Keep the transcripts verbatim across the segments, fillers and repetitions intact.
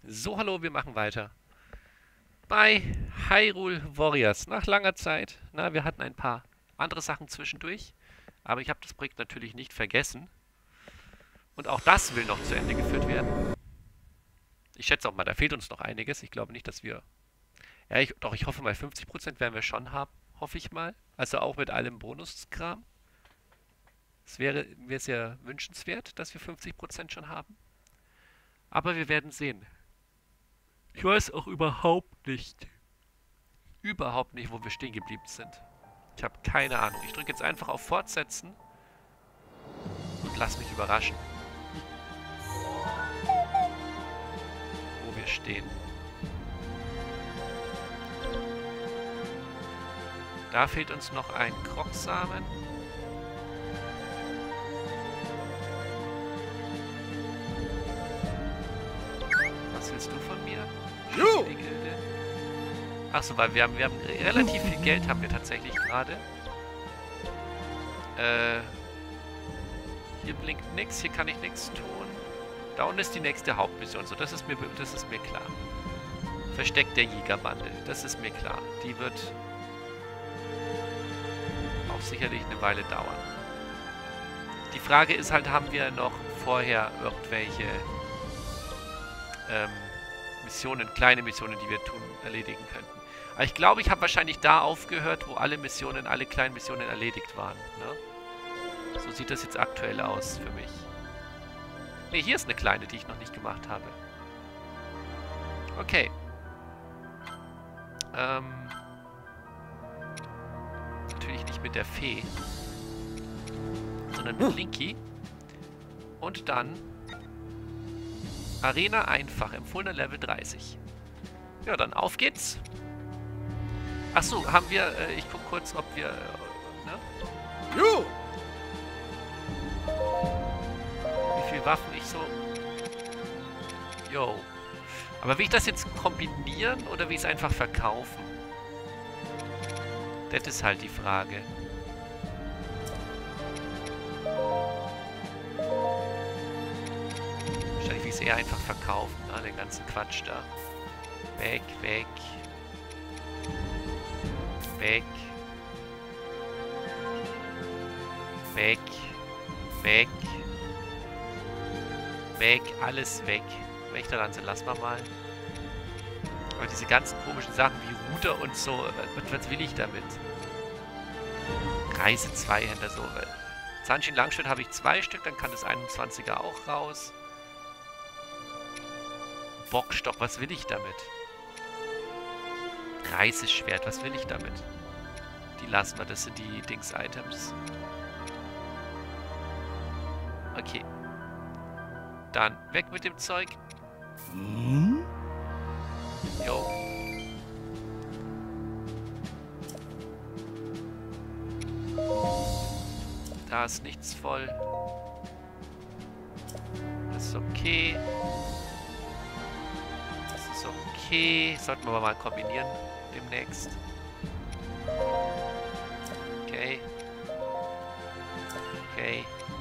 So, hallo, wir machen weiter. Bei Hyrule Warriors. Nach langer Zeit. Na, wir hatten ein paar andere Sachen zwischendurch. Aber ich habe das Projekt natürlich nicht vergessen. Und auch das will noch zu Ende geführt werden. Ich schätze auch mal, da fehlt uns noch einiges. Ich glaube nicht, dass wir... Ja, ich, doch, ich hoffe mal, fünfzig Prozent werden wir schon haben. Hoffe ich mal. Also auch mit allem Bonuskram. Es wäre mir sehr wünschenswert, dass wir fünfzig Prozent schon haben. Aber wir werden sehen. Ich weiß auch überhaupt nicht, überhaupt nicht, wo wir stehen geblieben sind. Ich habe keine Ahnung. Ich drücke jetzt einfach auf Fortsetzen und lass mich überraschen, wo wir stehen. Da fehlt uns noch ein Krogsamen. Was willst du von mir? Die Gilde. Achso, weil wir haben, wir haben relativ viel Geld haben wir tatsächlich gerade. Äh, hier blinkt nichts, hier kann ich nichts tun. Da unten ist die nächste Hauptmission, so das ist mir, das ist mir klar. Versteck der Jägerbande, das ist mir klar. Die wird auch sicherlich eine Weile dauern. Die Frage ist halt, haben wir noch vorher irgendwelche ähm, Missionen, kleine Missionen, die wir tun, erledigen könnten. Aber ich glaube, ich habe wahrscheinlich da aufgehört, wo alle Missionen, alle kleinen Missionen erledigt waren. Ne? So sieht das jetzt aktuell aus für mich. Ne, hier ist eine kleine, die ich noch nicht gemacht habe. Okay. Ähm. Natürlich nicht mit der Fee. Sondern mit Linky. Und dann Arena einfach, empfohlener Level dreißig. Ja, dann auf geht's. Achso, haben wir, äh, ich guck kurz, ob wir, äh, ne? Jo! Wie viel Waffen ich so... Jo. Aber will ich das jetzt kombinieren oder will ich es einfach verkaufen? Das ist halt die Frage. Wahrscheinlich will ich es eher einfach verkaufen, ne? Den ganzen Quatsch da. Weg, weg. Weg. Weg. Weg. Weg. Alles weg. Wächterlanze lassen wir mal. Aber diese ganzen komischen Sachen wie Ruder und so, was, was will ich damit? Reise Zweihänder so. Zahnchen Langschwert habe ich zwei Stück, dann kann das einundzwanziger auch raus. Bockstock, was will ich damit? Reißeschwert, was will ich damit? Die lassen wir, das sind die Dings-Items. Okay. Dann weg mit dem Zeug. Hm? Jo. Da ist nichts voll. Das ist okay. Das ist okay. Sollten wir aber mal kombinieren demnächst. Okay. Okay.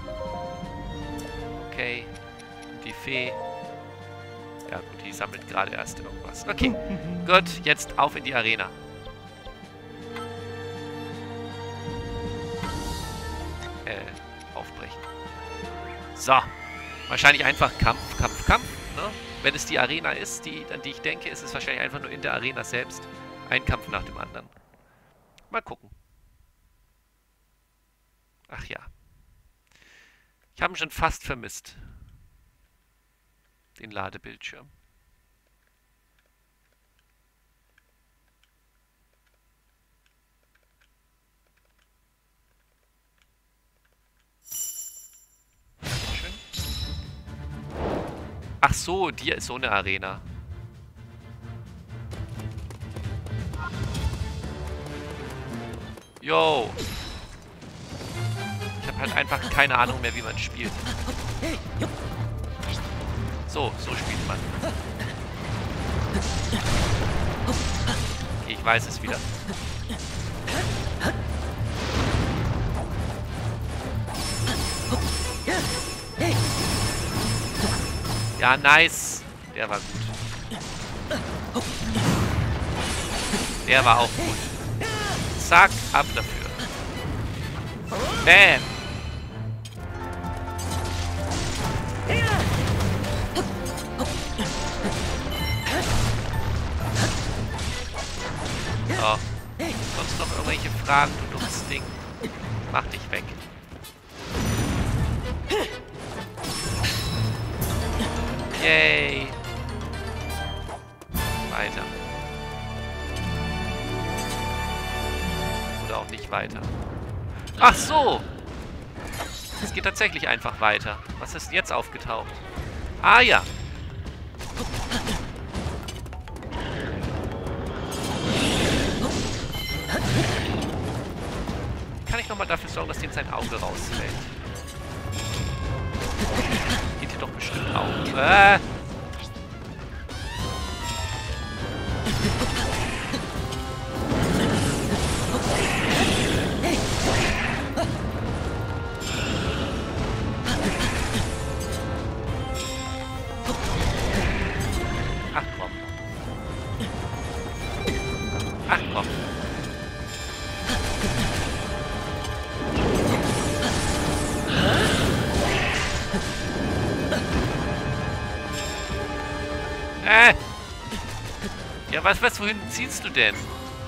Okay. Und die Fee. Ja gut, die sammelt gerade erst irgendwas. Okay. Gut, jetzt auf in die Arena. Äh, aufbrechen. So. Wahrscheinlich einfach Kampf, Kampf, Kampf. Ne? Wenn es die Arena ist, die, an die ich denke, ist es wahrscheinlich einfach nur in der Arena selbst. Ein Kampf nach dem anderen. Mal gucken. Ach ja. Ich habe ihn schon fast vermisst. Den Ladebildschirm. Dankeschön. Ach so, die ist so eine Arena. Yo. Ich habe halt einfach keine Ahnung mehr, wie man spielt. So, so spielt man. Okay, ich weiß es wieder. Ja, nice. Der war gut. Der war auch gut. Zack, ab dafür. Bam. So. Sonst noch irgendwelche Fragen, du dummes Ding? Mach dich weg. Yay. Weiter. Oder auch nicht weiter. Ach so! Es geht tatsächlich einfach weiter. Was ist jetzt aufgetaucht? Ah ja. Kann ich nochmal dafür sorgen, dass dem sein Auge rausfällt? Geht hier doch bestimmt auch. Äh. Ach komm. Ach komm. Äh. Ja, was, was, wohin ziehst du denn?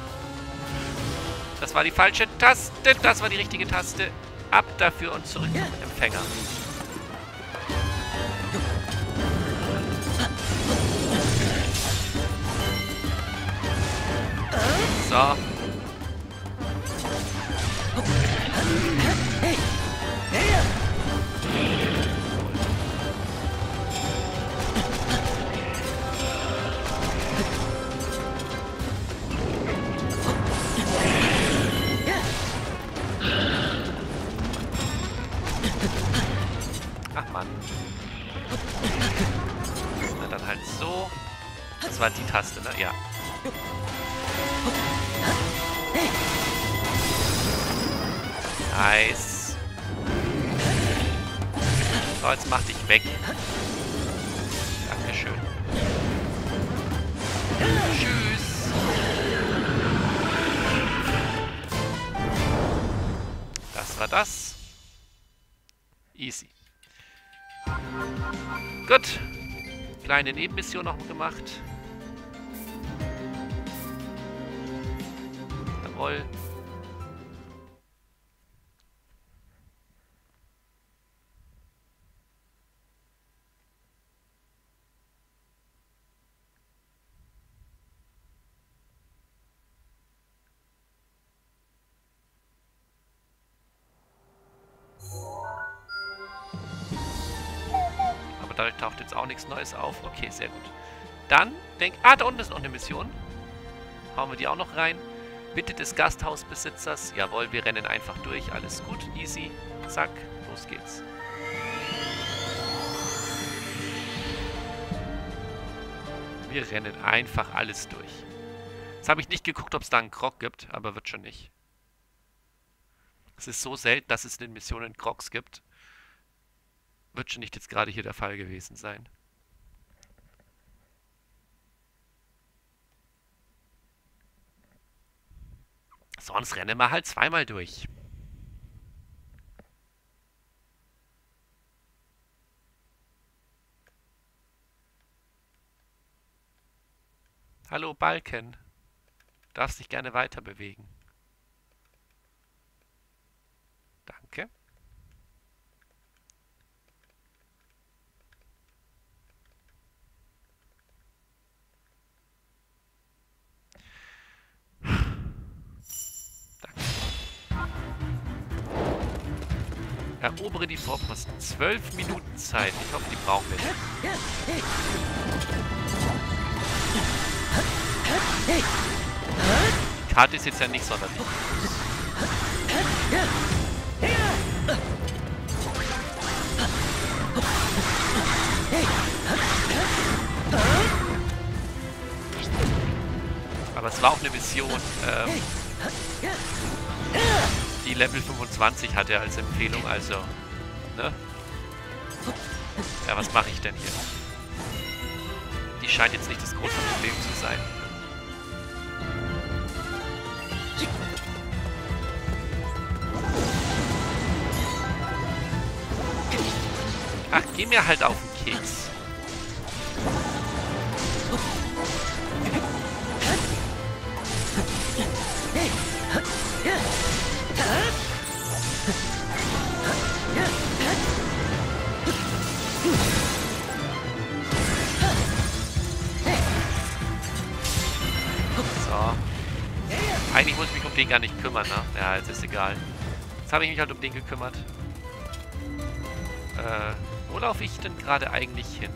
Das war die falsche Taste. Das war die richtige Taste. Ab dafür und zurück zum Empfänger. So. Ach Mann. Na dann halt so. Das war die Taste, ne? Ja. Nice. So, jetzt mach dich weg. Dankeschön. Tschüss. Das war das. Easy. Gut. Kleine Nebenmission noch gemacht. Jawohl. Da taucht jetzt auch nichts Neues auf. Okay, sehr gut. Dann denk... Ah, da unten ist noch eine Mission. Hauen wir die auch noch rein. Bitte des Gasthausbesitzers. Jawohl, wir rennen einfach durch. Alles gut, easy. Zack, los geht's. Wir rennen einfach alles durch. Jetzt habe ich nicht geguckt, ob es da einen Grog gibt, aber wird schon nicht. Es ist so selten, dass es in den Missionen Grogs gibt. Wird schon nicht jetzt gerade hier der Fall gewesen sein. Sonst rennen wir halt zweimal durch. Hallo Balken. Du darfst dich gerne weiter bewegen. Danke. Erobere die Vorposten. Zwölf Minuten Zeit. Ich hoffe, die brauchen wir nicht. Die Karte ist jetzt ja nicht sonderlich groß. Aber es war auch eine Mission, ähm, die Level fünfundzwanzig hatte als Empfehlung, also, ne? Ja, was mache ich denn hier? Die Die scheint jetzt nicht das große Problem zu sein. Ach, geh mir halt auf den Keks. So. Eigentlich muss ich mich um den gar nicht kümmern, ne? Ja, jetzt ist egal. Jetzt habe ich mich halt um den gekümmert. Äh, wo laufe ich denn gerade eigentlich hin?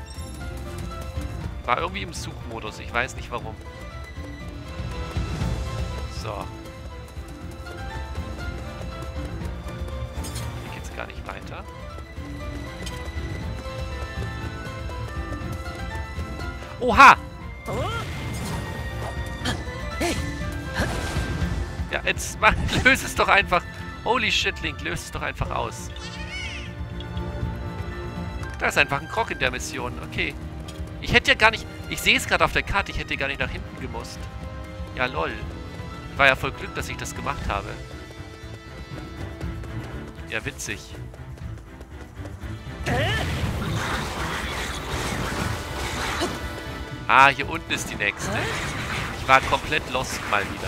War irgendwie im Suchmodus, ich weiß nicht warum. So. Hier geht's gar nicht weiter. Oha! Ja, jetzt mach, löse es doch einfach. Holy shit, Link, löse es doch einfach aus. Da ist einfach ein Krog in der Mission. Okay. Ich hätte ja gar nicht... Ich sehe es gerade auf der Karte. Ich hätte gar nicht nach hinten gemusst. Ja, lol. War ja voll Glück, dass ich das gemacht habe. Ja, witzig. Ah, hier unten ist die nächste. Ich war komplett lost mal wieder.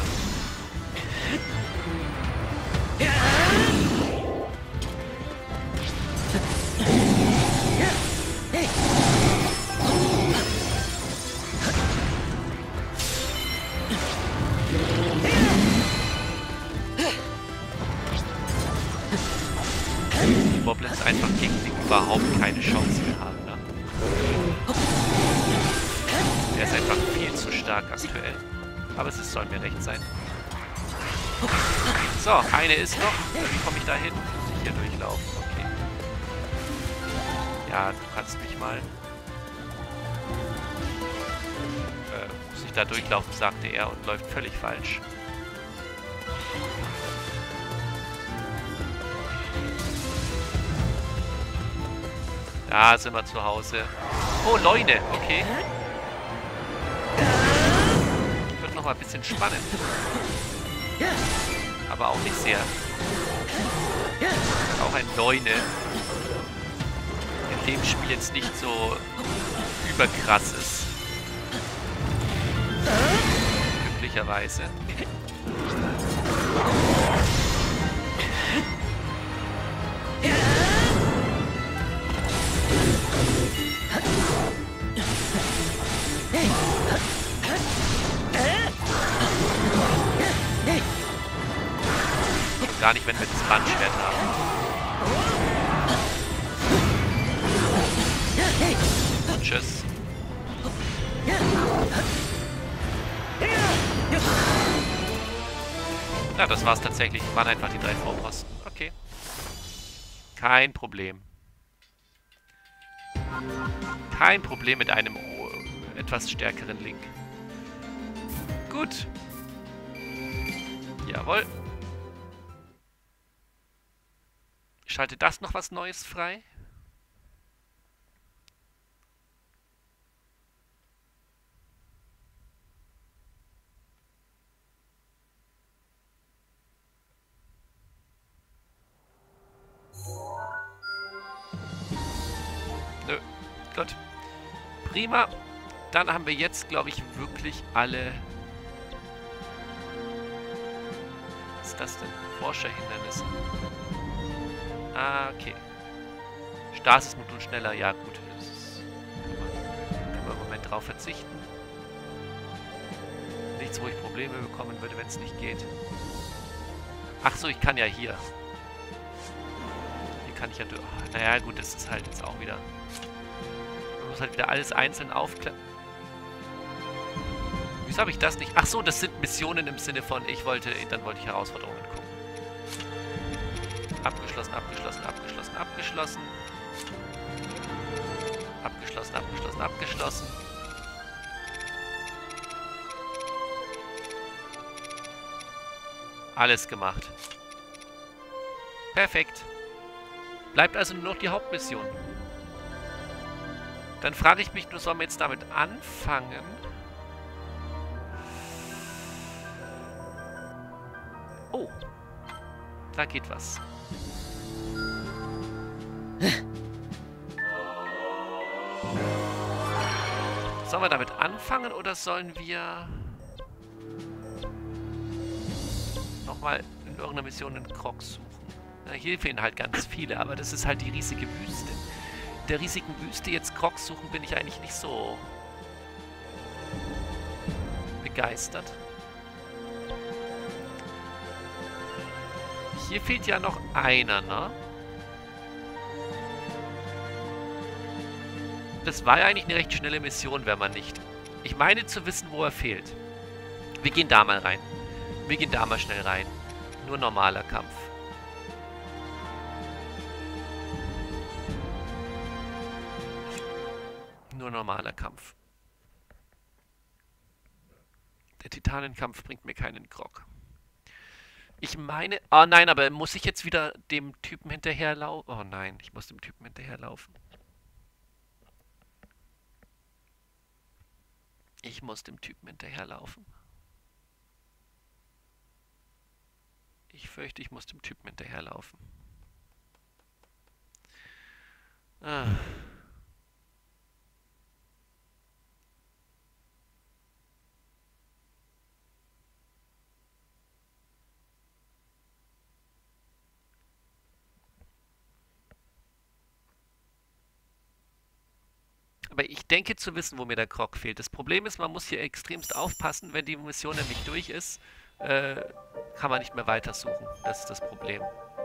Die Moblins einfach gegen die überhaupt keine Chance mehr haben, ne? Der ist einfach viel zu stark aktuell. Aber es ist, soll mir recht sein. So, eine ist noch. Wie komme ich da hin? Muss ich hier durchlaufen? Okay. Ja, du kannst mich mal... Äh, muss ich da durchlaufen, sagte er und läuft völlig falsch. Da sind wir zu Hause. Oh, Leune, okay. Wird noch mal ein bisschen spannend. Aber auch nicht sehr. Auch ein Leune. In dem Spiel jetzt nicht so überkrass ist. Glücklicherweise. Gar nicht, wenn wir das Bandschwert haben. Und tschüss. Ja, das war's tatsächlich. Waren einfach die drei Vorposten. Okay. Kein Problem. Kein Problem mit einem etwas stärkeren Link. Gut. Jawohl. Schalte das noch was Neues frei? Nö. Gut. Prima. Dann haben wir jetzt, glaube ich, wirklich alle... Was ist das denn? Forscherhindernisse. Ah, okay. Stasis-Modul schneller, ja gut. Das ist, können wir im Moment drauf verzichten. Nichts, wo ich Probleme bekommen würde, wenn es nicht geht. Ach so, ich kann ja hier. Hier kann ich ja durch. Oh, naja, gut, das ist halt jetzt auch wieder... Man muss halt wieder alles einzeln aufklären. Wieso habe ich das nicht? Ach so, das sind Missionen im Sinne von, ich wollte... Dann wollte ich Herausforderungen gucken. Abgeschlossen, abgeschlossen, abgeschlossen, abgeschlossen. Abgeschlossen, abgeschlossen, abgeschlossen. Alles gemacht. Perfekt. Bleibt also nur noch die Hauptmission. Dann frage ich mich nur, sollen wir jetzt damit anfangen? Oh. Da geht was. Sollen wir damit anfangen oder sollen wir nochmal in irgendeiner Mission einen Krog suchen? Na, hier fehlen halt ganz viele, aber das ist halt die riesige Wüste. In der riesigen Wüste jetzt Krog suchen bin ich eigentlich nicht so begeistert. Hier fehlt ja noch einer, ne? Das war ja eigentlich eine recht schnelle Mission, wenn man nicht... Ich meine zu wissen, wo er fehlt. Wir gehen da mal rein. Wir gehen da mal schnell rein. Nur normaler Kampf. Nur normaler Kampf. Der Titanenkampf bringt mir keinen Grog. Ich meine... Oh nein, aber muss ich jetzt wieder dem Typen hinterherlaufen? Oh nein, ich muss dem Typen hinterherlaufen. Ich muss dem Typen hinterherlaufen. Ich fürchte, ich muss dem Typen hinterherlaufen. Ah. Aber ich denke zu wissen, wo mir der Grog fehlt. Das Problem ist, man muss hier extremst aufpassen, wenn die Mission nämlich durch ist, äh, kann man nicht mehr weitersuchen. Das ist das Problem.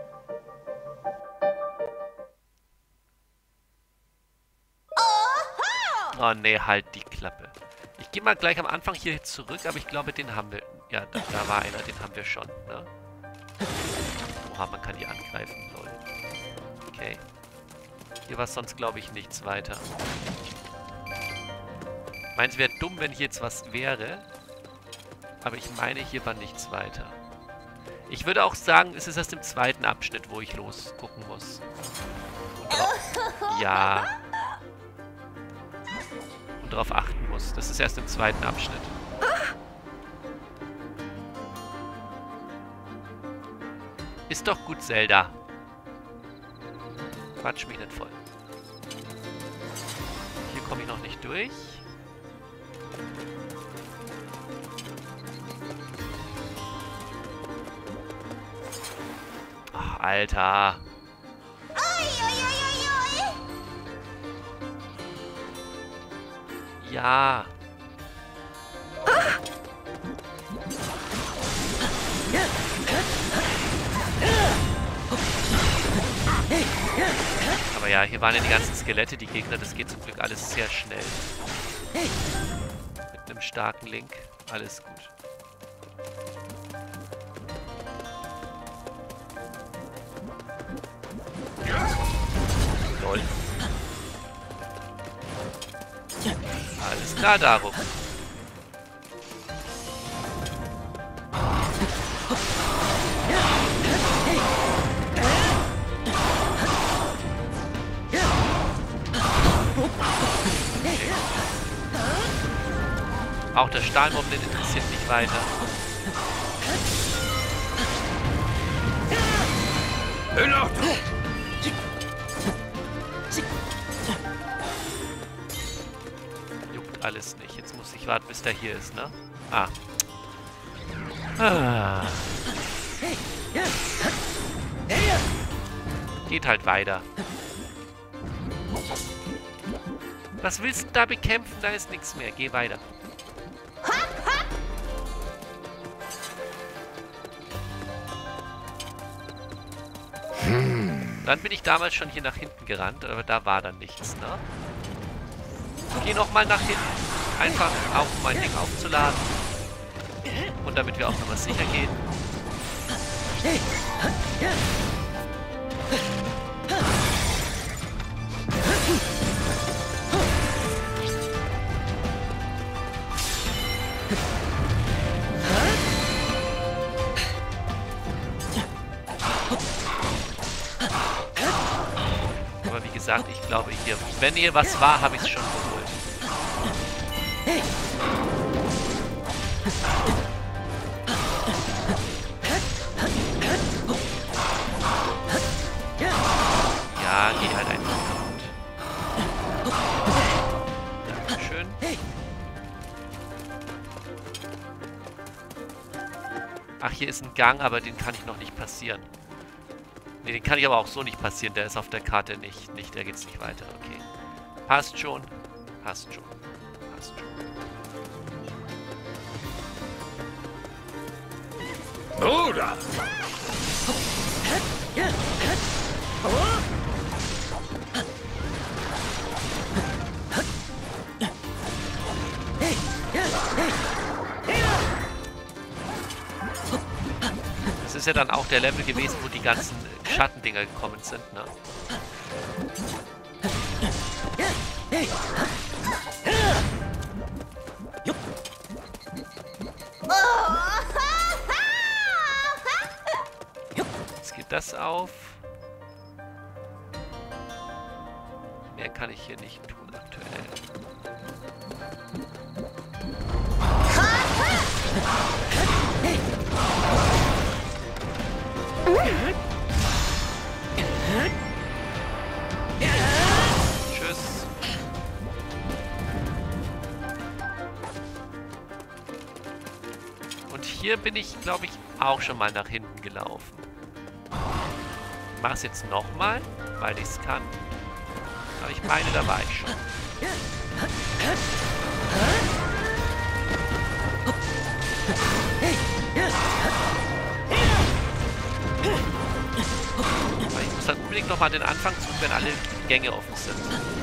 Oh ne, halt die Klappe. Ich gehe mal gleich am Anfang hier zurück, aber ich glaube, den haben wir... Ja, da, da war einer, den haben wir schon, ne? Oha, man kann die angreifen, lol. Okay. Hier war sonst, glaube ich, nichts weiter. Ich meine, es wäre dumm, wenn hier jetzt was wäre. Aber ich meine, hier war nichts weiter. Ich würde auch sagen, es ist erst im zweiten Abschnitt, wo ich losgucken muss. Und drauf, ja. Und darauf achten muss. Das ist erst im zweiten Abschnitt. Ist doch gut, Zelda. Quatsch mich nicht voll. Hier komme ich noch nicht durch. Ach, Alter. Ja. Aber ja, hier waren ja die ganzen Skelette, die Gegner. Das geht zum Glück alles sehr schnell. Mit einem starken Link. Alles gut. Lol. Alles klar darum. Auch der Stahlmob, den interessiert mich weiter. In Ordnung. Juckt alles nicht. Jetzt muss ich warten, bis der hier ist, ne? Ah. Ah. Geht halt weiter. Was willst du da bekämpfen? Da ist nichts mehr. Geh weiter. Dann bin ich damals schon hier nach hinten gerannt, aber da war dann nichts, ne? Geh nochmal nach hinten. Einfach auch, um mein Ding aufzuladen. Und damit wir auch nochmal sicher gehen. gesagt, ich glaube hier, wenn hier was war, habe ich es schon geholt. Ja, geh halt einfach kaputt. Dankeschön. Ach, hier ist ein Gang, aber den kann ich noch nicht passieren. Ne, den kann ich aber auch so nicht passieren. Der ist auf der Karte nicht. nicht der geht's nicht weiter. Okay. Passt schon. Passt schon. Passt schon. Bruder! Das ist ja dann auch der Level gewesen, wo die ganzen Schattendinger gekommen sind, ne? Jetzt geht das auf. Mehr kann ich hier nicht tun aktuell. Tschüss. Und hier bin ich, glaube ich, auch schon mal nach hinten gelaufen. Ich mache es jetzt nochmal, weil ich es kann. Aber ich meine, da war ich schon. Aber ich muss dann unbedingt nochmal den Anfang zurück, wenn alle Gänge offen sind.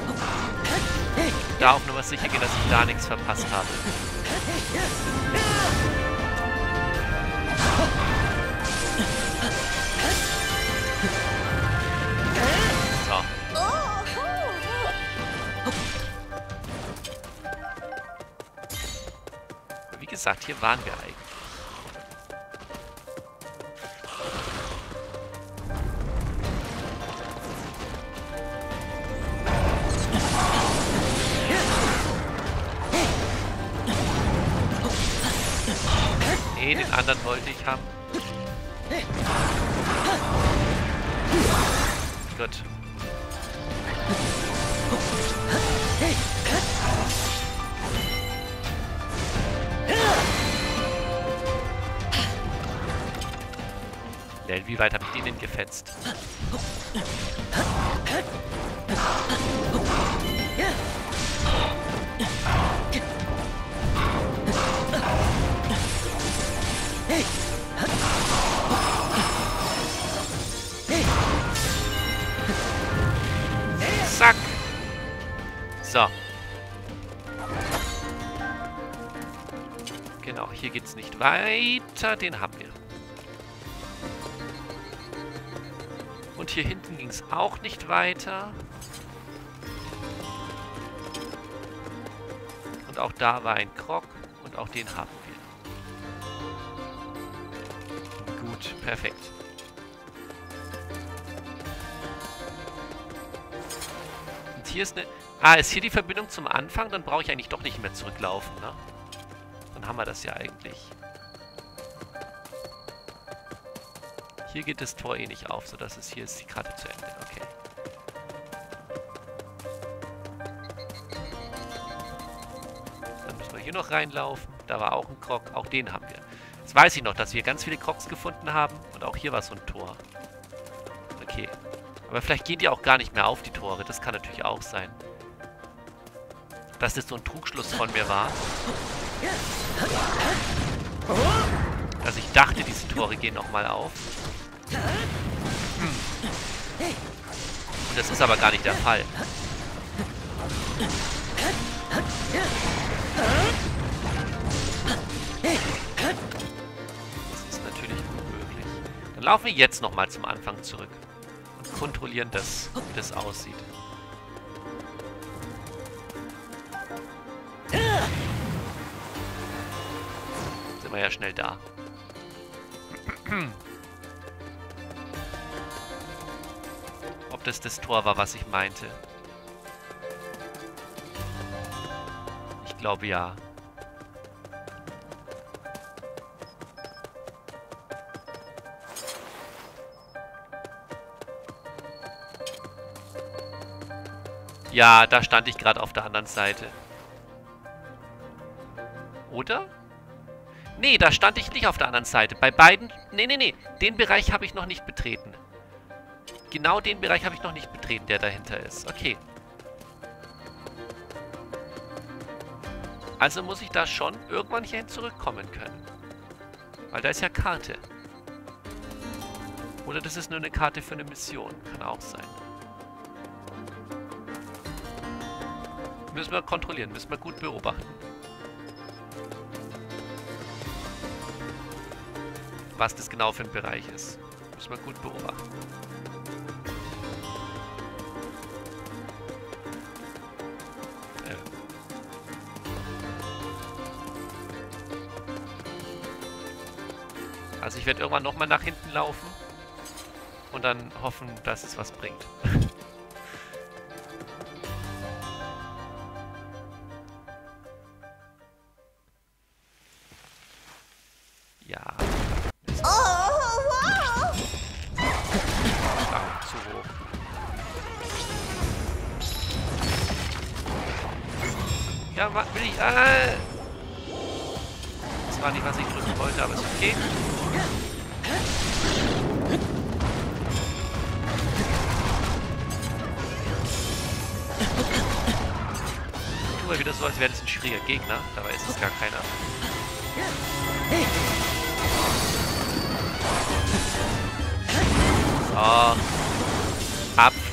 Da auf Nummer sicher gehen, dass ich da nichts verpasst habe. So. Wie gesagt, hier waren wir eigentlich. Nee, den anderen wollte ich haben. Gut. Lel, wie weit habe ich den denn gefetzt? Zack. So. Genau, hier geht's nicht weiter. Den haben wir. Und hier hinten ging es auch nicht weiter. Und auch da war ein Krog. Und auch den haben wir. Gut, perfekt. Und hier ist eine... Ah, ist hier die Verbindung zum Anfang? Dann brauche ich eigentlich doch nicht mehr zurücklaufen, ne? Dann haben wir das ja eigentlich. Hier geht das Tor eh nicht auf, sodass es hier ist die Karte zu Ende. Okay. Dann müssen wir hier noch reinlaufen. Da war auch ein Krog. Auch den haben wir. Jetzt weiß ich noch, dass wir ganz viele Krogs gefunden haben. Und auch hier war so ein Tor. Okay. Aber vielleicht gehen die auch gar nicht mehr auf, die Tore. Das kann natürlich auch sein. Dass das so ein Trugschluss von mir war. Dass ich dachte, diese Tore gehen nochmal auf. Hm. Und das ist aber gar nicht der Fall. Das ist natürlich unmöglich. Dann laufen wir jetzt nochmal zum Anfang zurück. Und kontrollieren das, wie das aussieht. Sind wir ja schnell da. ob das das Tor war, was ich meinte. Ich glaube ja. Ja, da stand ich gerade auf der anderen Seite. Oder? Nee, da stand ich nicht auf der anderen Seite. Bei beiden... Nee, nee, nee. Den Bereich habe ich noch nicht betreten. Genau den Bereich habe ich noch nicht betreten, der dahinter ist. Okay. Also muss ich da schon irgendwann hierhin zurückkommen können. Weil da ist ja Karte. Oder das ist nur eine Karte für eine Mission. Kann auch sein. Müssen wir kontrollieren. Müssen wir gut beobachten. Was das genau für ein Bereich ist. Müssen wir gut beobachten. Äh. Also ich werde irgendwann nochmal nach hinten laufen und dann hoffen, dass es was bringt. Ja. Ja, will ich... Äh, das war nicht, was ich drücken wollte, aber ist okay. Tun wir wieder so, als wäre das ein schwieriger Gegner. Dabei ist es gar keiner. So. Abflug.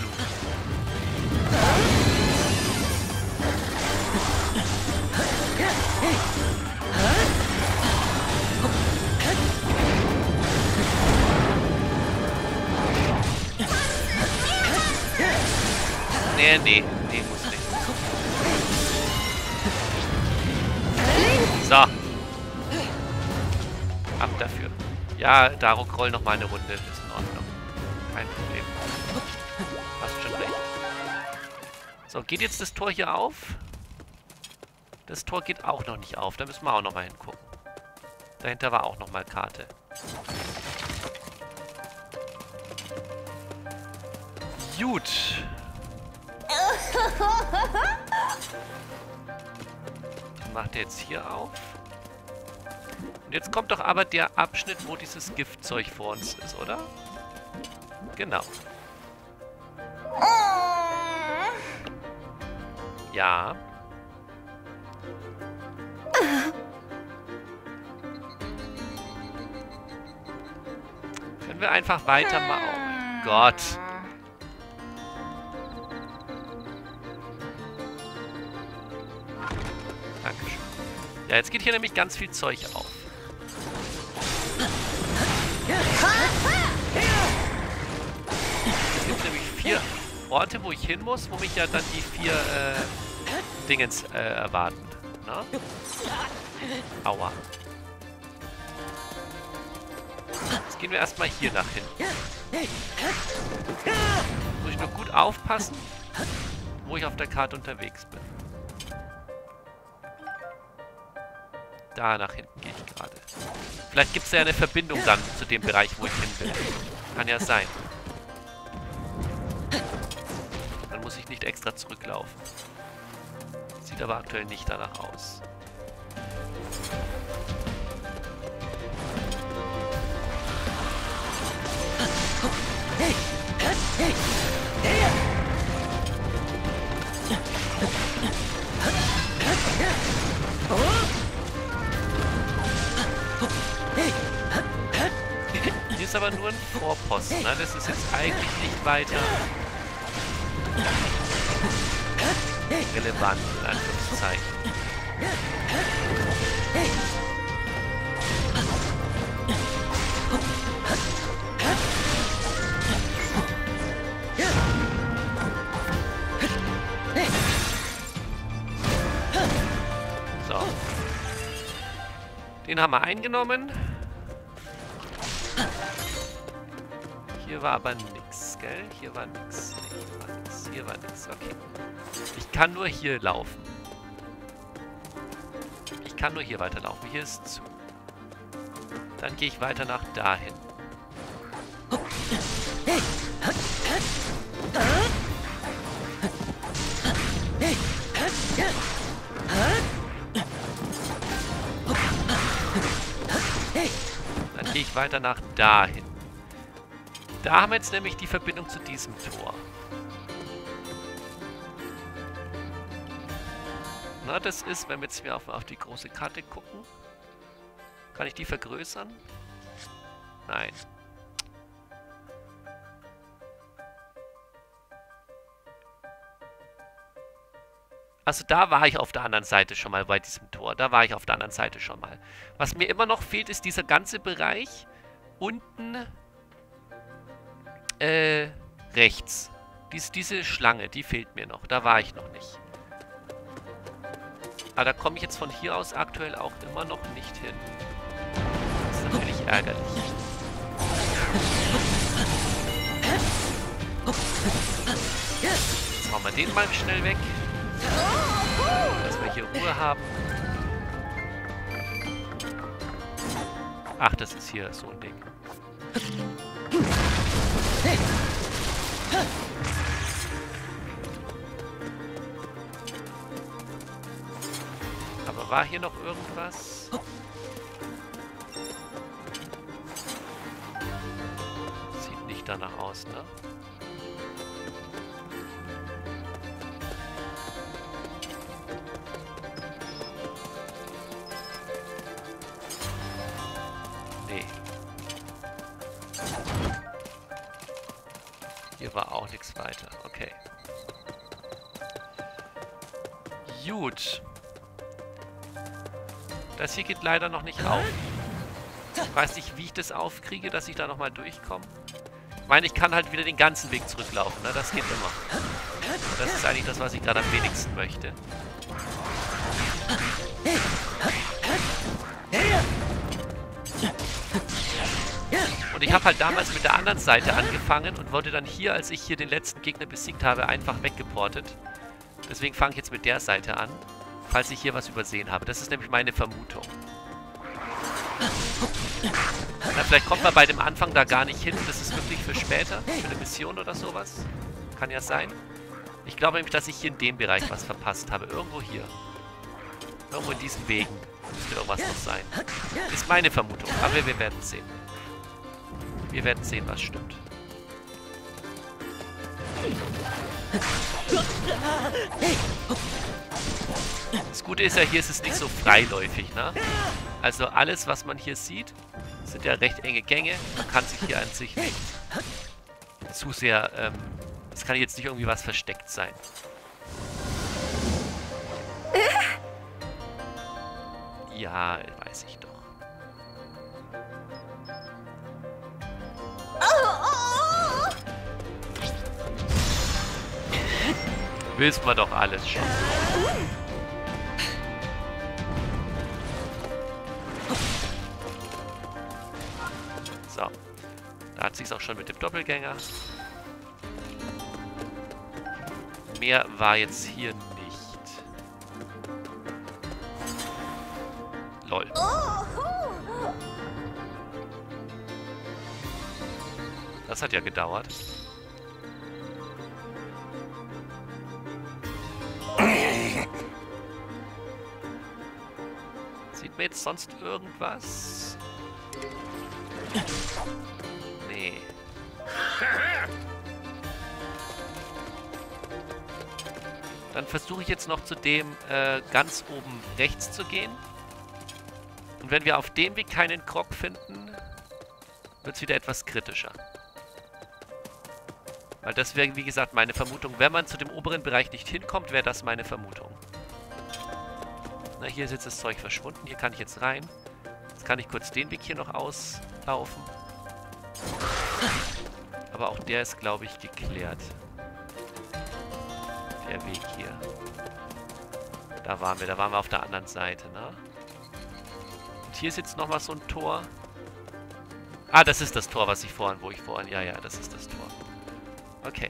Nee, nee, nee, muss nicht. So. Ab dafür. Ja, Daruk, roll noch mal eine Runde. Ist in Ordnung. Kein Problem. Hast schon recht. So, geht jetzt das Tor hier auf? Das Tor geht auch noch nicht auf. Da müssen wir auch noch mal hingucken. Dahinter war auch noch mal Karte. Gut. Dann macht er jetzt hier auf. Und jetzt kommt doch aber der Abschnitt, wo dieses Giftzeug vor uns ist, oder? Genau. Ja. Können wir einfach weitermachen? Oh mein Gott. Dankeschön. Ja, jetzt geht hier nämlich ganz viel Zeug auf. Es gibt nämlich vier Orte, wo ich hin muss, wo mich ja dann die vier äh, Dingens äh, erwarten. Na? Aua. Jetzt gehen wir erstmal hier nach hinten. Muss ich nur gut aufpassen, wo ich auf der Karte unterwegs bin. Da nach hinten gehe ich gerade. Vielleicht gibt es ja eine Verbindung dann zu dem Bereich, wo ich hin will. Kann ja sein. Dann muss ich nicht extra zurücklaufen. Sieht aber aktuell nicht danach aus. Hier ist aber nur ein Vorposten, ne? Das ist jetzt eigentlich nicht weiter relevant, in Anführungszeichen. So. Den haben wir eingenommen. Hier war aber nichts. gell? Hier war nix. Nee, hier war nix. Hier war nix. Okay. Ich kann nur hier laufen. Ich kann nur hier weiterlaufen. Hier ist zu. Dann gehe ich weiter nach dahin. Dann gehe ich weiter nach dahin. Da haben wir jetzt nämlich die Verbindung zu diesem Tor. Na, das ist, wenn wir jetzt wieder auf, auf die große Karte gucken. Kann ich die vergrößern? Nein. Also da war ich auf der anderen Seite schon mal bei diesem Tor. Da war ich auf der anderen Seite schon mal. Was mir immer noch fehlt, ist dieser ganze Bereich unten äh, rechts. Dies, diese Schlange, die fehlt mir noch. Da war ich noch nicht. Aber da komme ich jetzt von hier aus aktuell auch immer noch nicht hin. Das ist natürlich ärgerlich. Jetzt hauen wir den mal schnell weg. Dass wir hier Ruhe haben. Ach, das ist hier so ein Ding. Aber war hier noch irgendwas? Sieht nicht danach aus, ne? Nee. Hier war auch nichts weiter. Okay. Gut. Das hier geht leider noch nicht auf. Ich weiß nicht, wie ich das aufkriege, dass ich da nochmal durchkomme. Ich meine, ich kann halt wieder den ganzen Weg zurücklaufen, ne? Das geht immer. Und das ist eigentlich das, was ich gerade am wenigsten möchte. Und ich habe halt damals mit der anderen Seite angefangen und wurde dann hier, als ich hier den letzten Gegner besiegt habe, einfach weggeportet. Deswegen fange ich jetzt mit der Seite an, falls ich hier was übersehen habe. Das ist nämlich meine Vermutung. Na, vielleicht kommt man bei dem Anfang da gar nicht hin. Das ist wirklich für später, für eine Mission oder sowas. Kann ja sein. Ich glaube nämlich, dass ich hier in dem Bereich was verpasst habe. Irgendwo hier. Irgendwo in diesen Wegen müsste irgendwas noch sein. Ist meine Vermutung, aber wir werden sehen. Wir werden sehen, was stimmt. Das Gute ist ja, hier ist es nicht so freiläufig, ne? Also alles, was man hier sieht, sind ja recht enge Gänge. Man kann sich hier an sich nicht zu sehr... Ähm, es kann jetzt nicht irgendwie was versteckt sein. Ja, weiß ich doch. Wissen wir doch alles schon. So. Da hat sich's auch schon mit dem Doppelgänger. Mehr war jetzt hier nicht. Lol. Das hat ja gedauert. Sieht man jetzt sonst irgendwas? Nee. Dann versuche ich jetzt noch zu dem äh, ganz oben rechts zu gehen. Und wenn wir auf dem Weg keinen Krog finden, wird es wieder etwas kritischer. Weil das wäre, wie gesagt, meine Vermutung. Wenn man zu dem oberen Bereich nicht hinkommt, wäre das meine Vermutung. Na, hier ist jetzt das Zeug verschwunden. Hier kann ich jetzt rein. Jetzt kann ich kurz den Weg hier noch auslaufen. Aber auch der ist, glaube ich, geklärt. Der Weg hier. Da waren wir. Da waren wir auf der anderen Seite, ne? Und hier ist jetzt nochmal so ein Tor. Ah, das ist das Tor, was ich vorhin, wo ich vorhin... Ja, ja, das ist das Tor. Okay.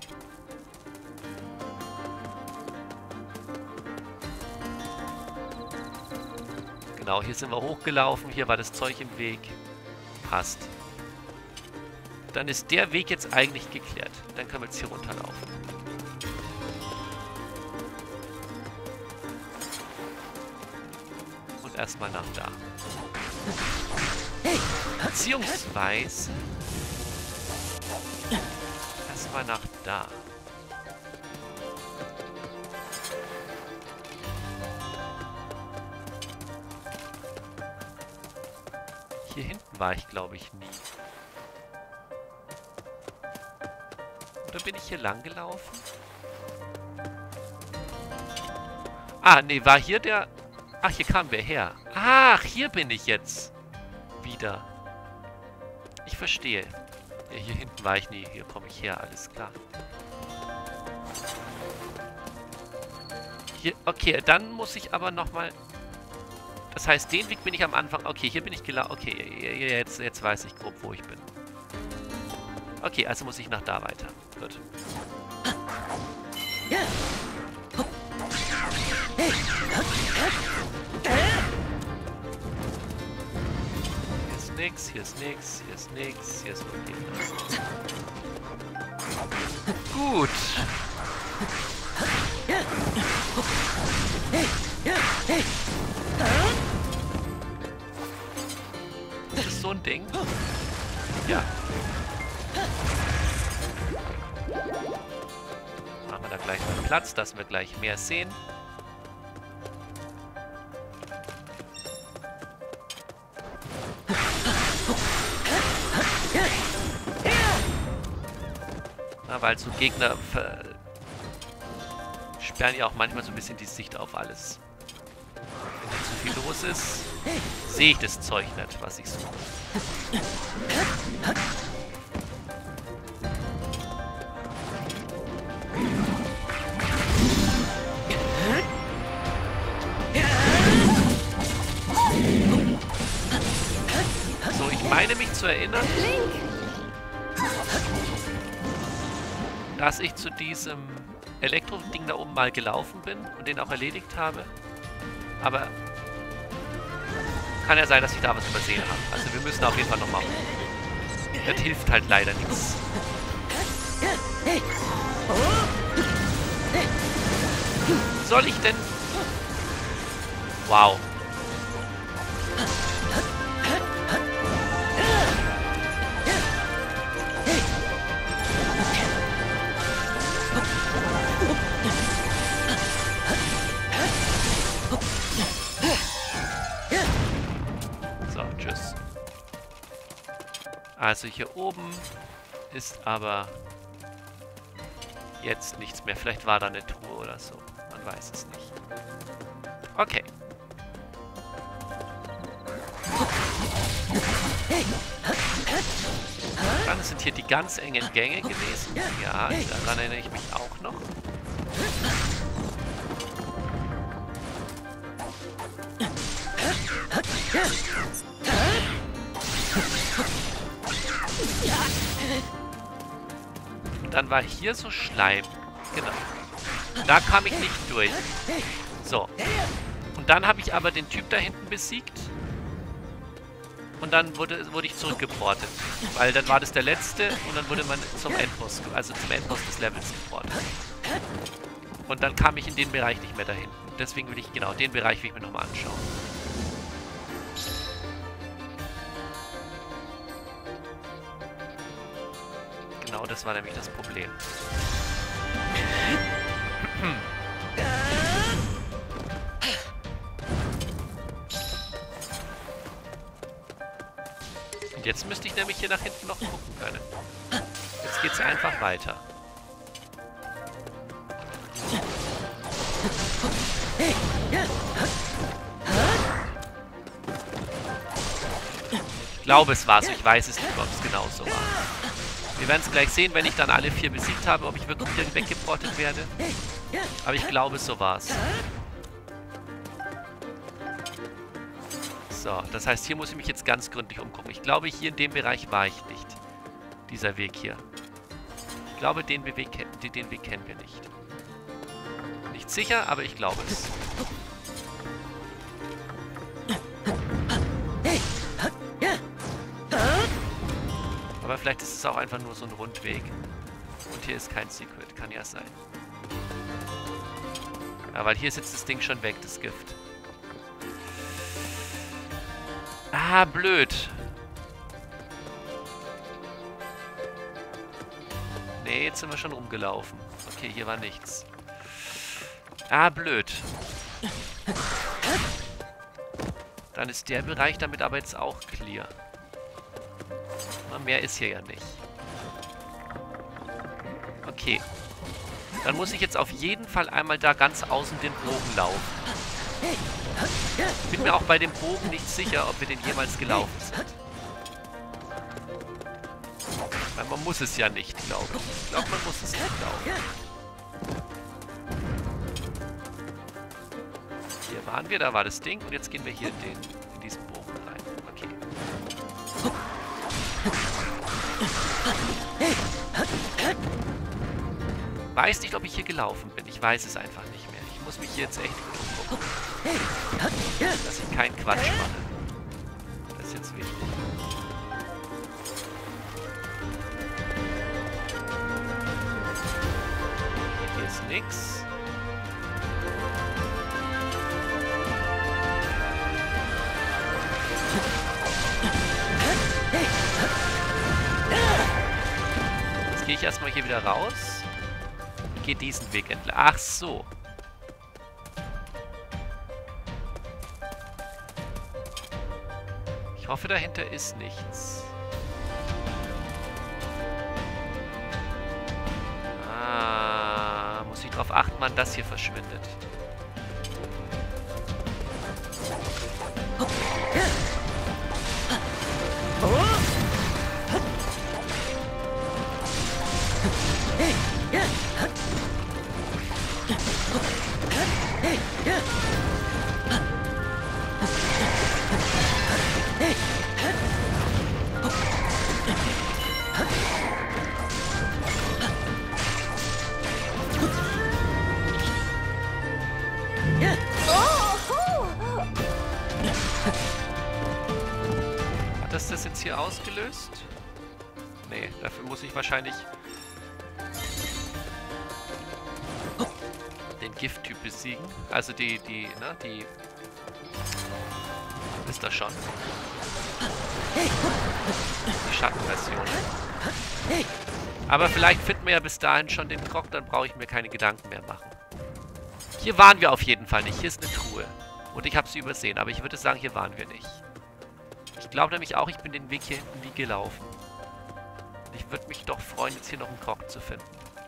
Genau, hier sind wir hochgelaufen. Hier war das Zeug im Weg. Passt. Dann ist der Weg jetzt eigentlich geklärt. Dann können wir jetzt hier runterlaufen. Und erstmal nach da. Beziehungsweise erstmal nach da. Hier hinten war ich, glaube ich, nie. Oder bin ich hier lang gelaufen? Ah, nee, war hier der... Ach, hier kamen wir her. Ach, hier bin ich jetzt. Wieder. Ich verstehe. Ja, hier hinten war ich nie. Hier komme ich her, alles klar. Hier, okay, dann muss ich aber nochmal... Das heißt, den Weg bin ich am Anfang... Okay, hier bin ich gelaufen. Okay, jetzt, jetzt weiß ich grob, wo ich bin. Okay, also muss ich nach da weiter. Gut. Hier ist nix, hier ist nix, hier ist nix, hier ist nur Gegner. Gut. Das ist so ein Ding. Ja. Machen wir da gleich mal Platz, dass wir gleich mehr sehen. Na, weil so Gegner sperren ja auch manchmal so ein bisschen die Sicht auf alles. Wenn da zu viel los ist, sehe ich das Zeug nicht, was ich suche. So, ich meine mich zu erinnern, dass ich zu diesem Elektro-Ding da oben mal gelaufen bin und den auch erledigt habe. Aber kann ja sein, dass ich da was übersehen habe. Also wir müssen auf jeden Fall nochmal um. Das hilft halt leider nichts. Soll ich denn... Wow. So, tschüss. Also hier oben ist aber jetzt nichts mehr. Vielleicht war da eine Truhe oder so. Man weiß es nicht. Okay. Dann sind hier die ganz engen Gänge gewesen. Ja, daran erinnere ich mich auch noch. Und dann war hier so Schleim. Genau. Da kam ich nicht durch. So. Und dann habe ich aber den Typ da hinten besiegt. Und dann wurde, wurde ich zurückgeportet. Weil dann war das der letzte und dann wurde man zum Endboss, also zum Endboss des Levels geportet. Und dann kam ich in den Bereich nicht mehr dahin. Deswegen will ich, genau, den Bereich will ich mir nochmal anschauen. Genau, das war nämlich das Problem. Und jetzt müsste ich nämlich hier nach hinten noch gucken können. Jetzt geht's einfach weiter. Ich glaube, es war so. Ich weiß es nicht, ob es genau so war. Wir werden es gleich sehen, wenn ich dann alle vier besiegt habe, ob ich wirklich wieder weggeportet werde. Aber ich glaube, so war es. So, das heißt, hier muss ich mich jetzt ganz gründlich umgucken. Ich glaube, hier in dem Bereich war ich nicht. Dieser Weg hier. glaube, den Weg, den Weg kennen wir nicht. Nicht sicher, aber ich glaube es. Aber vielleicht ist es auch einfach nur so ein Rundweg. Und hier ist kein Secret. Kann ja sein. Ja, weil hier ist jetzt das Ding schon weg, das Gift. Ah, blöd. Nee, jetzt sind wir schon rumgelaufen. Okay, hier war nichts. Ah, blöd. Dann ist der Bereich damit aber jetzt auch clear. Na, mehr ist hier ja nicht. Okay. Dann muss ich jetzt auf jeden Fall einmal da ganz außen den Bogen laufen. Ich bin mir auch bei dem Bogen nicht sicher, ob wir den jemals gelaufen sind. Weil man muss es ja nicht, glaube ich. Ich glaube, man muss es nicht laufen. Hier waren wir, da war das Ding. Und jetzt gehen wir hier in, den, in diesen Bogen rein. Okay. Weiß nicht, ob ich hier gelaufen bin. Ich weiß es einfach nicht mehr. Ich muss mich hier jetzt echt gut umgucken. Dass ich keinen Quatsch mache. Das ist jetzt wichtig. Hier ist nix. Jetzt gehe ich erstmal hier wieder raus. Ich gehe diesen Weg entlang. Ach so. Ich hoffe, dahinter ist nichts. Ah, muss ich darauf achten, wann das hier verschwindet. Hat das das jetzt hier ausgelöst? Nee, dafür muss ich wahrscheinlich den Gifttyp besiegen. Also die, die, ne, die... Ist das schon? Die Schattenversion. Aber vielleicht finden wir ja bis dahin schon den Krog, dann brauche ich mir keine Gedanken mehr machen. Hier waren wir auf jeden Fall nicht. Hier ist eine Truhe. Und ich habe sie übersehen, aber ich würde sagen, hier waren wir nicht. Ich glaube nämlich auch, ich bin den Weg hier hinten nie gelaufen. Ich würde mich doch freuen, jetzt hier noch einen Krog zu finden.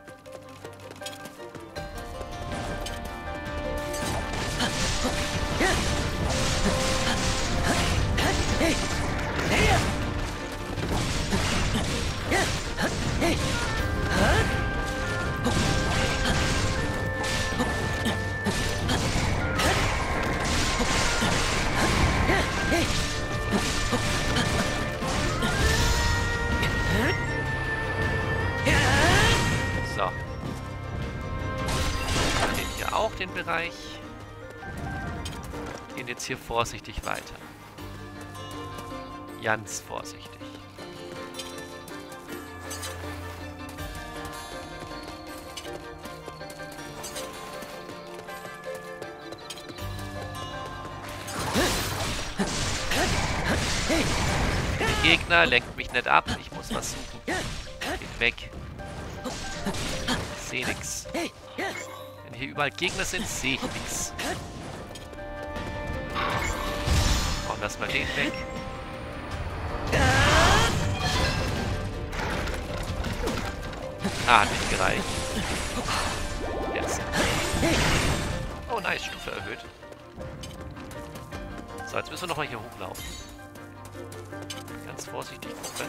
So. Wir nehmen hier auch den Bereich. Gehen jetzt hier vorsichtig weiter. Ganz vorsichtig. Der Gegner lenkt mich nicht ab. Ich muss was suchen. Geht weg. Ich sehe nichts. Wenn hier überall Gegner sind, sehe ich nichts. Machen wir erstmal den weg. Ah, hat nicht gereicht. Jetzt. Oh, nice. Stufe erhöht. So, jetzt müssen wir nochmal hier hochlaufen. Ganz vorsichtig gucken.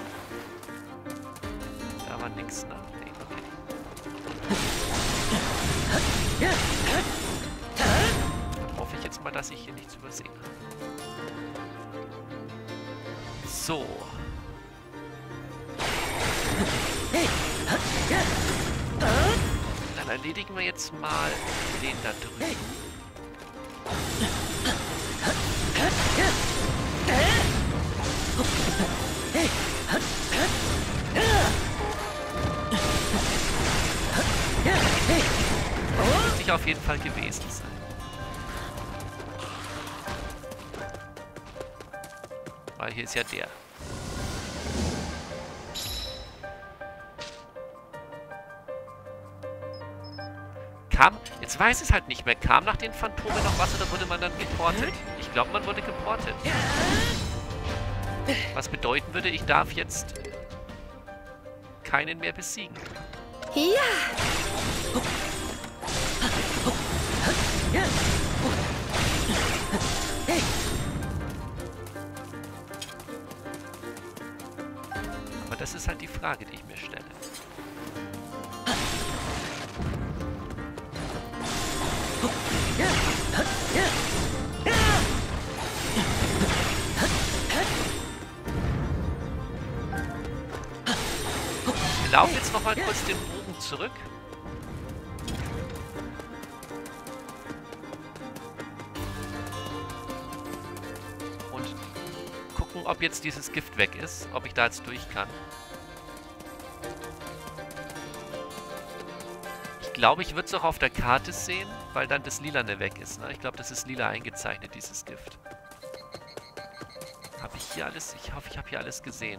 Da war nix, ne? Nee, okay. Dann hoffe ich jetzt mal, dass ich hier nichts übersehen habe. So. Dann erledigen wir jetzt mal den da drüben. Muss ich auf jeden Fall gewesen sein. Weil hier ist ja der. Kam, jetzt weiß ich es halt nicht mehr, kam nach den Phantomen noch was oder wurde man dann geportet? Ich glaube, man wurde geportet. Was bedeuten würde, ich darf jetzt keinen mehr besiegen. Ja. Aber das ist halt die Frage, die ich mir stelle. Wir laufen jetzt noch mal kurz den Bogen zurück. Und gucken, ob jetzt dieses Gift weg ist. Ob ich da jetzt durch kann. Ich glaube, ich würde es auch auf der Karte sehen, weil dann das Lilane weg ist. Ne? Ich glaube, das ist lila eingezeichnet, dieses Gift. Habe ich hier alles? Ich hoffe, ich habe hier alles gesehen.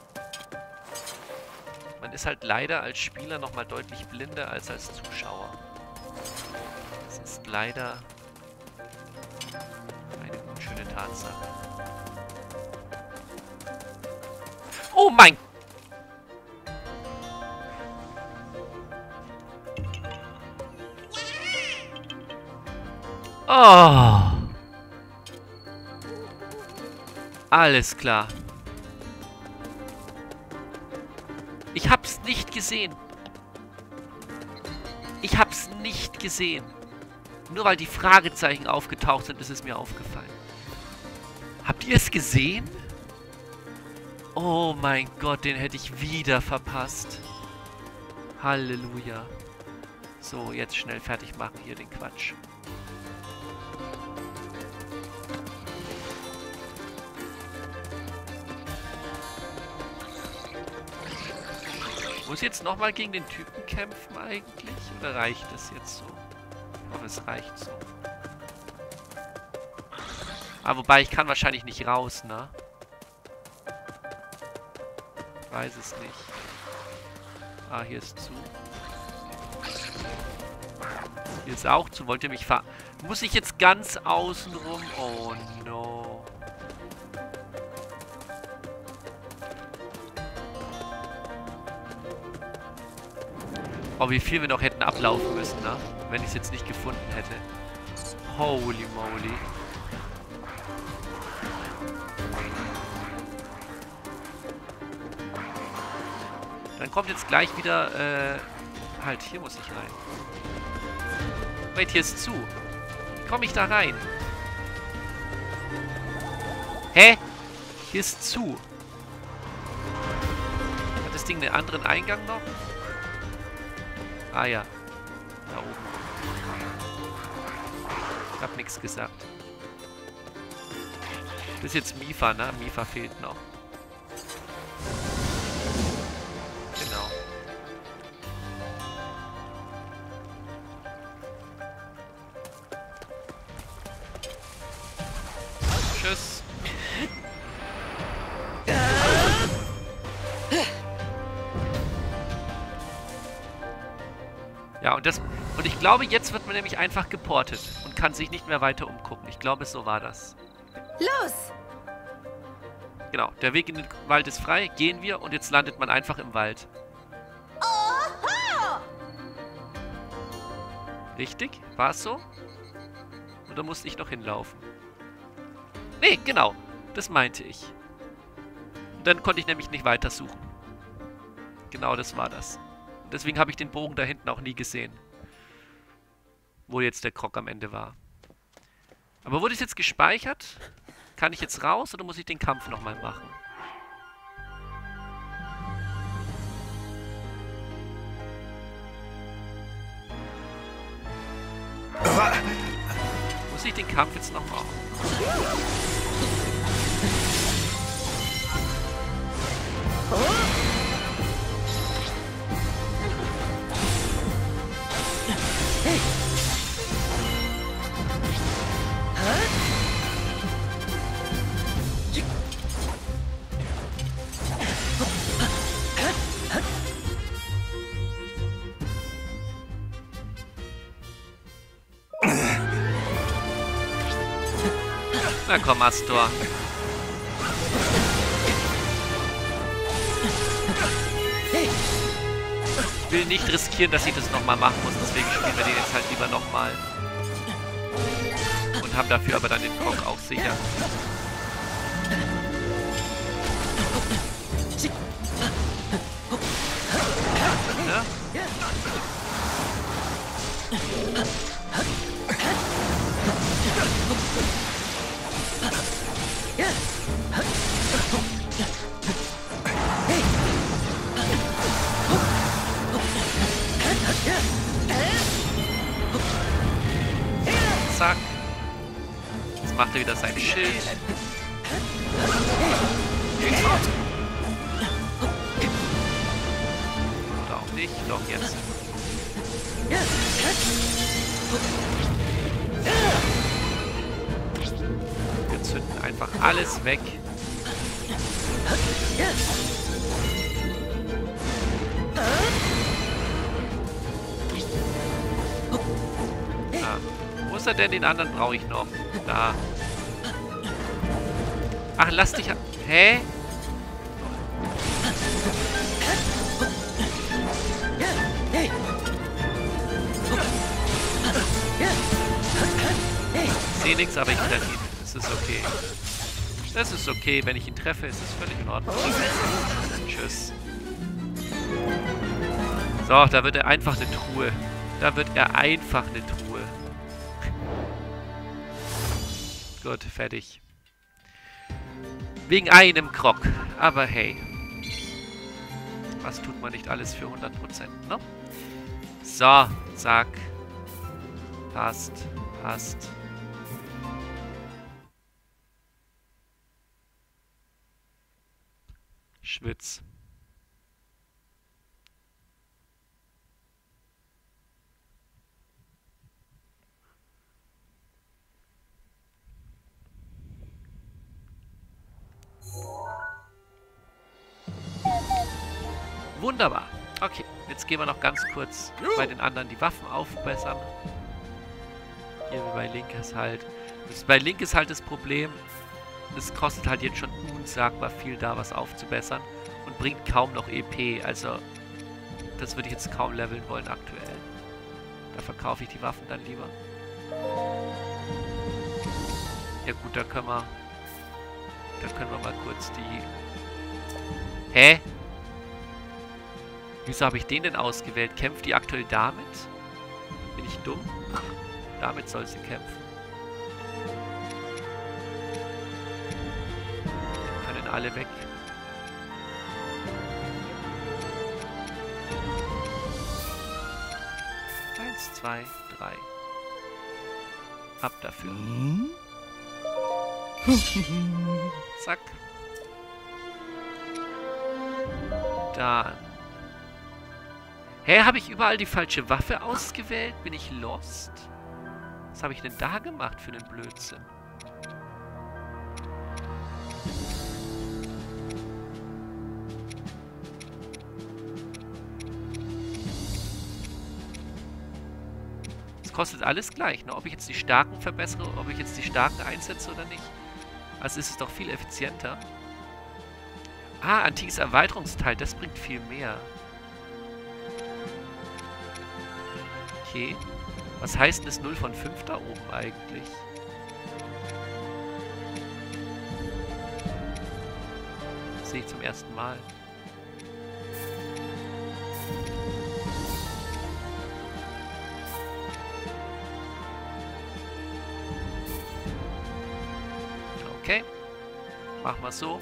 Man ist halt leider als Spieler nochmal deutlich blinder als als Zuschauer. Das ist leider eine unschöne Tatsache. Oh mein... Oh! Alles klar. Ich hab's nicht gesehen. Ich hab's nicht gesehen. Nur weil die Fragezeichen aufgetaucht sind, ist es mir aufgefallen. Habt ihr es gesehen? Oh mein Gott, den hätte ich wieder verpasst. Halleluja. So, jetzt schnell fertig machen hier den Quatsch. Muss ich jetzt nochmal gegen den Typen kämpfen eigentlich? Oder reicht es jetzt so? Ich hoffe, es reicht so. Ah, wobei, ich kann wahrscheinlich nicht raus, ne? Ich weiß es nicht. Ah, hier ist zu. Hier ist auch zu. Wollt ihr mich fahren? Muss ich jetzt ganz außen rum? Oh, no. Oh, wie viel wir noch hätten ablaufen müssen, ne? Wenn ich es jetzt nicht gefunden hätte. Holy moly. Dann kommt jetzt gleich wieder, äh... Halt, hier muss ich rein. Wait, hier ist zu. Wie komme ich da rein? Hä? Hier ist zu. Hat das Ding einen anderen Eingang noch? Ah ja. Da oben. Ich hab nichts gesagt. Das ist jetzt Mipha, ne? Mipha fehlt noch. Genau. Tschüss. Ja, und das... Und ich glaube, jetzt wird man nämlich einfach geportet und kann sich nicht mehr weiter umgucken. Ich glaube, so war das. Los! Genau, der Weg in den Wald ist frei, gehen wir und jetzt landet man einfach im Wald. Oho! Richtig? War es so? Oder musste ich noch hinlaufen? Nee, genau. Das meinte ich. Und dann konnte ich nämlich nicht weitersuchen. Genau, das war das. Und deswegen habe ich den Bogen da hinten auch nie gesehen. Wo jetzt der Krog am Ende war. Aber wurde es jetzt gespeichert? Kann ich jetzt raus oder muss ich den Kampf nochmal machen? muss ich den Kampf jetzt noch machen. Na komm, Astor. Ich will nicht riskieren, dass ich das nochmal machen muss, deswegen spielen wir den jetzt halt lieber nochmal. Und haben dafür aber dann den Kong auch sicher. Ne? Zack. Jetzt macht er wieder sein Schild. Oder auch nicht. Doch, jetzt. Wir zünden einfach alles weg. Ah, wo ist er denn? Den anderen brauche ich noch. Da. Ach, lass dich... Hä? Ich sehe nichts, aber ich treffe ihn. Das ist okay. Das ist okay, wenn ich ihn treffe, ist es völlig in Ordnung. Tschüss. So, da wird er einfach eine Truhe. Da wird er einfach eine Truhe. Gut, fertig. Wegen einem Krog. Aber hey. Was tut man nicht alles für hundert Prozent, ne? So, zack. Passt, passt. Schwitz. Wunderbar. Okay, jetzt gehen wir noch ganz kurz bei den anderen die Waffen aufbessern. Hier wie bei Link ist halt... Das, bei Link ist halt das Problem, es kostet halt jetzt schon unsagbar viel da, was aufzubessern. Und bringt kaum noch E P. Also, das würde ich jetzt kaum leveln wollen aktuell. Da verkaufe ich die Waffen dann lieber. Ja gut, da können wir... Da können wir mal kurz die... Hä? Wieso habe ich den denn ausgewählt? Kämpft die aktuell damit? Bin ich dumm? Damit soll sie kämpfen. Können alle weg. Eins, zwei, drei. Ab dafür. Zack. Dann. Hä, habe ich überall die falsche Waffe ausgewählt? Bin ich lost? Was habe ich denn da gemacht für einen Blödsinn? Es kostet alles gleich, ne? Ob ich jetzt die Starken verbessere, ob ich jetzt die Starken einsetze oder nicht. Also ist es doch viel effizienter. Ah, antikes Erweiterungsteil, das bringt viel mehr. Okay. Was heißt denn das null von fünf da oben eigentlich? Das sehe ich zum ersten Mal. Okay. Machen wir es so.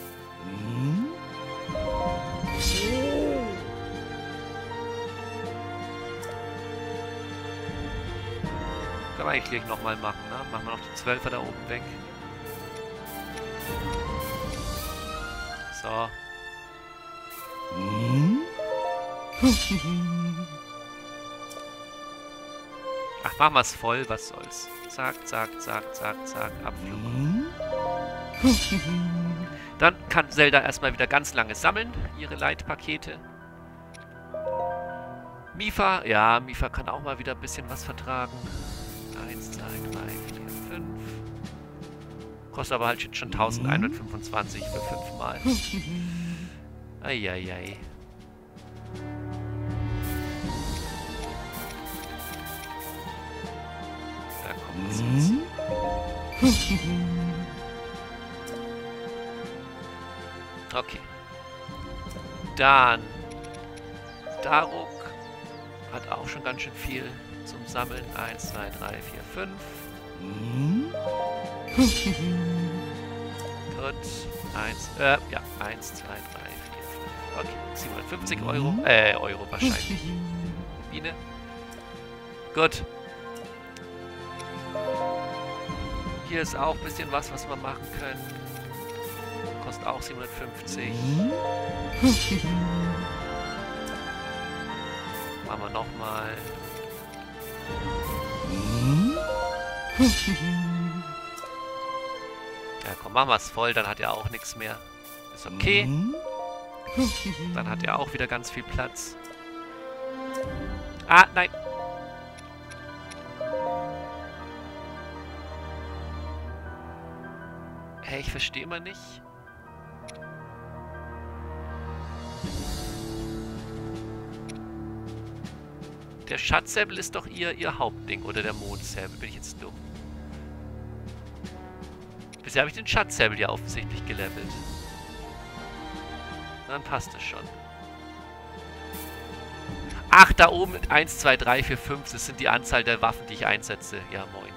Können wir eigentlich gleich nochmal machen, ne? Machen wir noch die Zwölfer da oben weg. So. Ach, machen wir es voll, was soll's. Zack, zack, zack, zack, zack, Abflug. Dann kann Zelda erstmal wieder ganz lange sammeln, ihre Leitpakete. Mifa, ja, Mifa kann auch mal wieder ein bisschen was vertragen. eins, zwei, drei, vier, fünf. Kostet aber halt jetzt schon eintausendeinhundertfünfundzwanzig für fünf Mal. Eieiei. Da kommt es jetzt. Okay. Dann Daruk hat auch schon ganz schön viel zum Sammeln. eins, zwei, drei, vier, fünf. Gut. eins, äh, ja. eins, zwei, drei, vier, fünf. Okay. siebenhundertfünfzig Euro. Äh, Euro wahrscheinlich. Biene. Gut. Hier ist auch ein bisschen was, was wir machen können. Kostet auch siebenhundertfünfzig. Machen wir nochmal. Ja, komm, machen wir es voll, dann hat er auch nichts mehr. Ist okay. Dann hat er auch wieder ganz viel Platz. Ah, nein. Hey, ich verstehe mal nicht. Der Schatzsäbel ist doch ihr, ihr Hauptding, oder der Mondsäbel. Bin ich jetzt dumm? Bisher habe ich den Schatzsäbel ja offensichtlich gelevelt. Dann passt es schon. Ach, da oben eins, zwei, drei, vier, fünf. Das sind die Anzahl der Waffen, die ich einsetze. Ja, moin.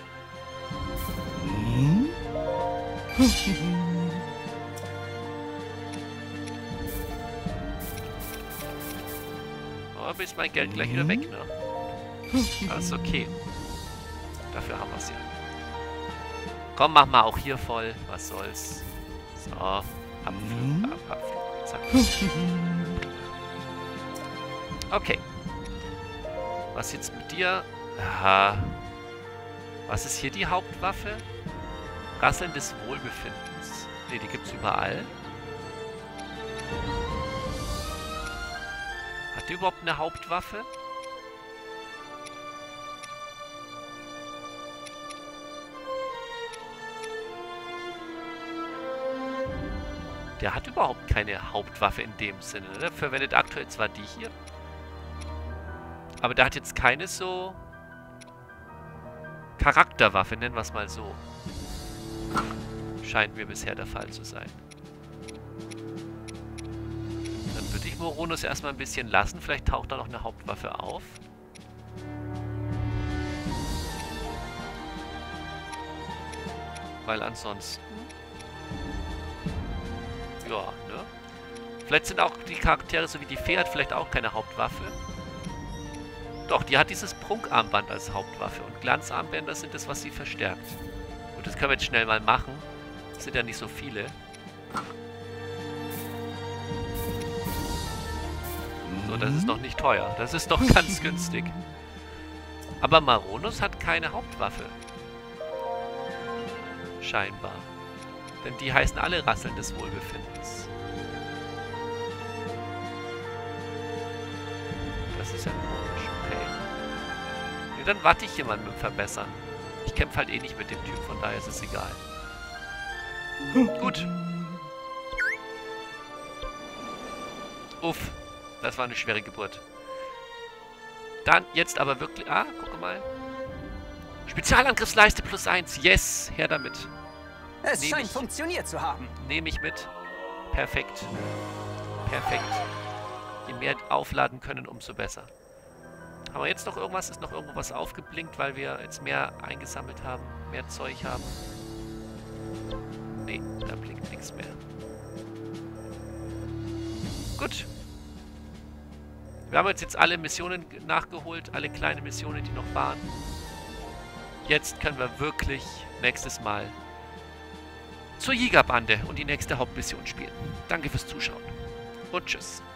Oh, ist mein Geld gleich wieder weg, ne? Alles okay. Dafür haben wir es ja. Komm, mach mal auch hier voll. Was soll's. So. Abflug, ab, Abflug. Zack. Okay. Was jetzt mit dir? Aha. Was ist hier die Hauptwaffe? Rasseln des Wohlbefindens. Ne, die gibt's überall. Hat die überhaupt eine Hauptwaffe? Der hat überhaupt keine Hauptwaffe in dem Sinne. Ne? Der verwendet aktuell zwar die hier. Aber der hat jetzt keine so Charakterwaffe, nennen wir es mal so. Scheint mir bisher der Fall zu sein. Dann würde ich Moronos erstmal ein bisschen lassen. Vielleicht taucht da noch eine Hauptwaffe auf. Weil ansonsten... Ja, ne? Vielleicht sind auch die Charaktere, so wie die Fee, hat vielleicht auch keine Hauptwaffe. Doch, die hat dieses Prunkarmband als Hauptwaffe. Und Glanzarmbänder sind das, was sie verstärkt. Und das können wir jetzt schnell mal machen. Das sind ja nicht so viele. So, das ist noch nicht teuer. Das ist doch ganz günstig. Aber Moronos hat keine Hauptwaffe. Scheinbar. Denn die heißen alle Rasseln des Wohlbefindens. Das ist ja komisch. Okay. Nee, dann warte ich hier mal mit dem Verbessern. Ich kämpfe halt eh nicht mit dem Typ, von daher ist es egal. Gut. Uff. Das war eine schwere Geburt. Dann jetzt aber wirklich... Ah, guck mal. Spezialangriffsleiste plus eins. Yes, her damit. Es Nehm scheint ich. funktioniert zu haben. Nehme ich mit. Perfekt. Perfekt. Je mehr aufladen können, umso besser. Haben wir jetzt noch irgendwas? Ist noch irgendwo was aufgeblinkt, weil wir jetzt mehr eingesammelt haben? Mehr Zeug haben? Nee, da blinkt nichts mehr. Gut. Wir haben jetzt, jetzt alle Missionen nachgeholt. Alle kleinen Missionen, die noch waren. Jetzt können wir wirklich nächstes Mal zur Jägerbande und die nächste Hauptmission spielen. Danke fürs Zuschauen und tschüss.